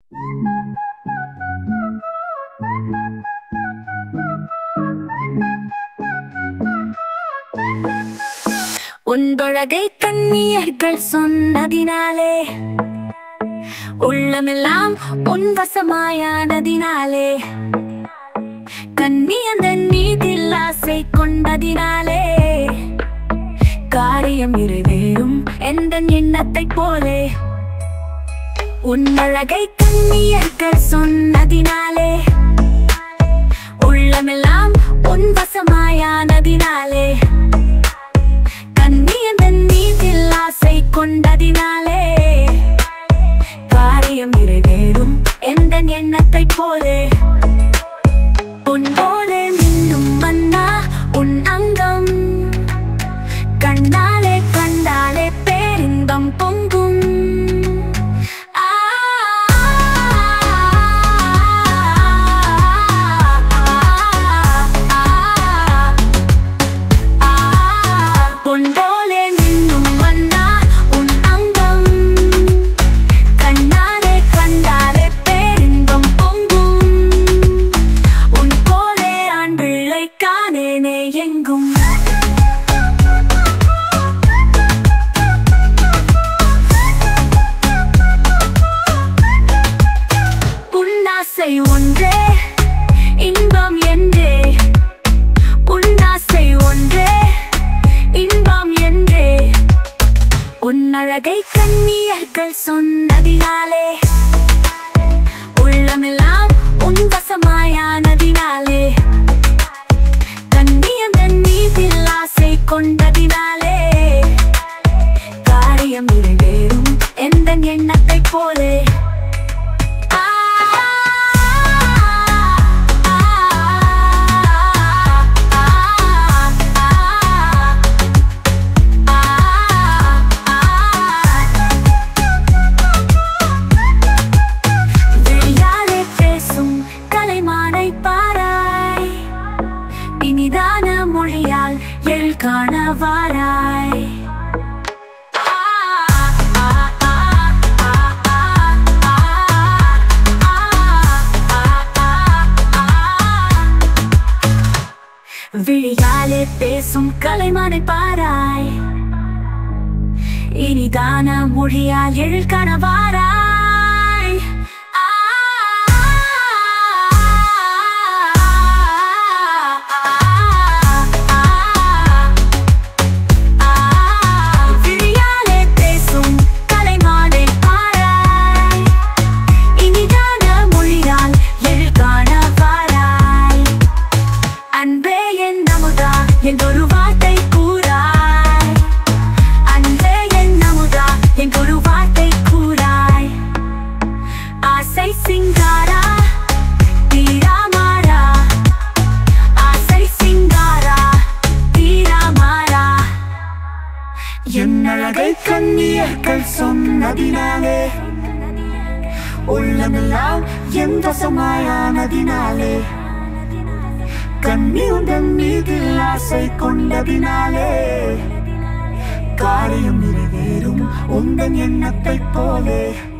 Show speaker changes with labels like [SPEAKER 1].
[SPEAKER 1] உன்பழகை கண்ணியர்கள் சொன்னதினாலே உள்ளமெல்லாம் உன்வசமாயானதினாலே கண்ணியந்தன் மீதில் ஆசை கொண்டதினாலே காரியம் நிறைவேறும் எந்தன் எண்ணத்தைப் போலே உன்னழகை கண்ணியர்கள் சொன்னதினாலே உள்ளமெல்லாம் உன்வசமாயானதினாலே கண்ணியந்தன் மீதில் ஆசை கொண்டதினாலே காரியம் நிறைவேறும் எந்தன் எண்ணத்தைப் போலே உன் போலே மின்னும் மன்னா உன் அங்கம் கண்ணாலே கண்டாலே பேரின்பம் பொங்கும் ஒன்றே இன்பம் என்றே உன்னாசை ஒன்றே இன்பம் என்றே உன்னழகை கண்ணியர்கள் சொன்னதினாலே உள்ளமெல்லாம் உன்வசமாயானதினாலே கண்ணியந்தன் மீதில் ஆசை கொண்டதினாலே காரியம் நிறைவேறும் எந்தன் எண்ணத்தைப் போலே இனிதான மொழியால் எள் காணவாராய் விழியாலே பேசும் கலைமானை பாராய் இனிதான மொழியால் எள் காணவாராய் ஒரு வார்த்தை கூறாய் அன்பே என் அமுதா என் ஒரு வார்த்தை கூறாய் ஆசை சிங்காரா தீராமாரா ஆசை சிங்காரா தீராமாரா என் அழகை கண்ணியர்கள் சொன்னதினாலே உள்ளமெல்லாம் என் வசமாயானதினாலே கண்ணியுடன் மீதில் ஆசை கொண்டதினாலே காரியம் நிறைவேறும் உந்தன் எண்ணத்தைப் போலே